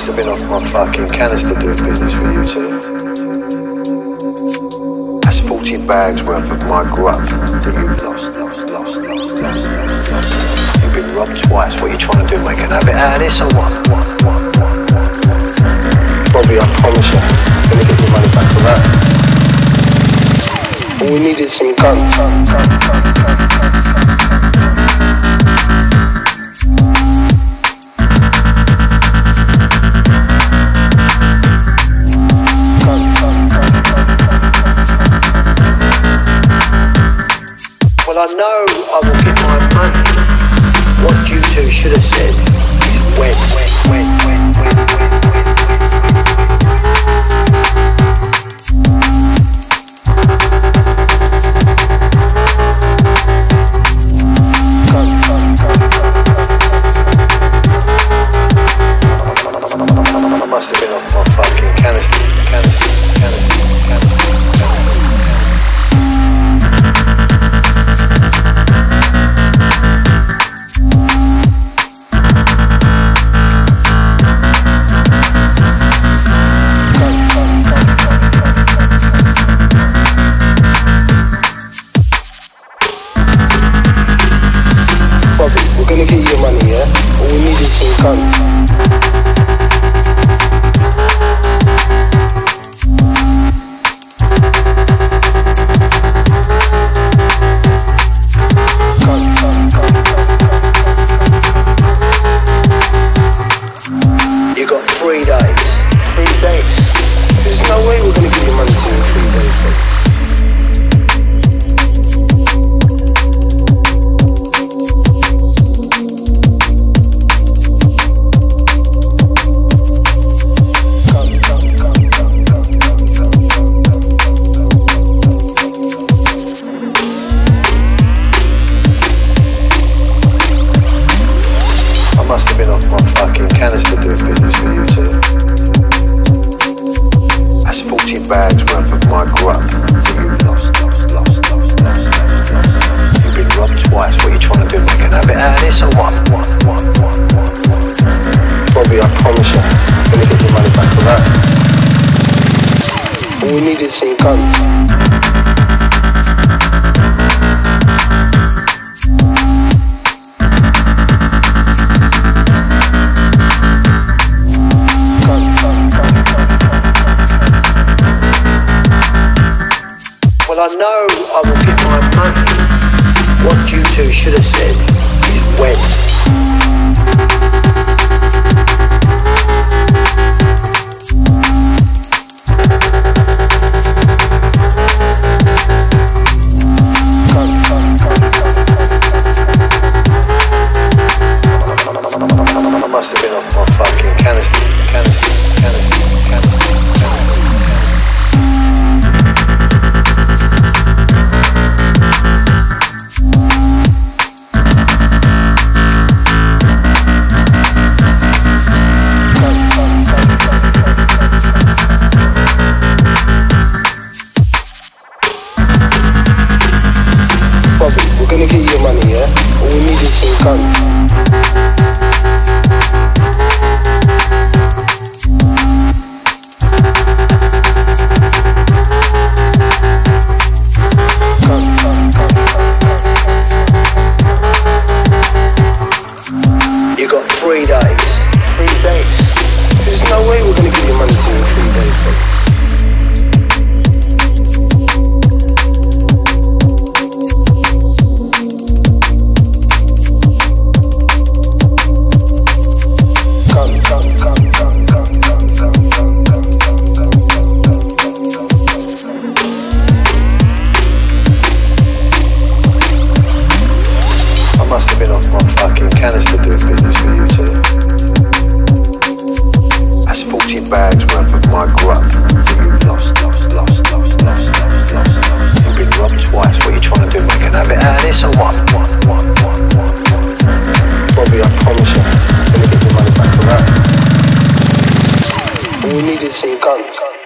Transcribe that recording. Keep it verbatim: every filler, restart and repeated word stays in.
must have been off my fucking canister doing business for you two. That's forty bags worth of my grub that you've lost, lost, lost, lost, lost, lost. You've been robbed twice. What are you trying to do? Make an habit out of this or what? What? What? What? What? Bobby, I promise you, I'm gonna get your money back for that. All we need is some guns. Well, I know I will get my money. What you two should have said is when, when, when, when, when, when, when. I must have been off my fucking canister, canister, canister, canister, canister. We're gonna get your money, yeah? All we need is some guns. You got three days. Three days? There's no way we're gonna get your money to you in three days, bro. Must have been off my fucking canister doing business for you two. That's forty bags worth of my grub that you've lost, lost, lost, lost, lost, lost. You've been robbed twice. What are you trying to do? Make an habit out of this or what? What? What? What? What? What? Bobby, I promise you, I'm gonna get your money back for that. All we need is some guns. Well, I know I will get my money. What you two should have said is when. I must have been off my fucking canister, canister, canister, canister, canister. We're gonna get your money, yeah? All we need is some guns. You got three days. Three days? There's no way we're gonna get your money to you in three days, bro. Must have been off my fucking canister doing business for you two. That's forty bags worth of my grub that you've lost, lost, lost, lost, lost, lost, lost. You've been robbed twice. What are you trying to do? Make an habit out of this or what? What? What? What? What? What? Bobby, I promise you, I'm gonna get your money back for that. All we need is some guns.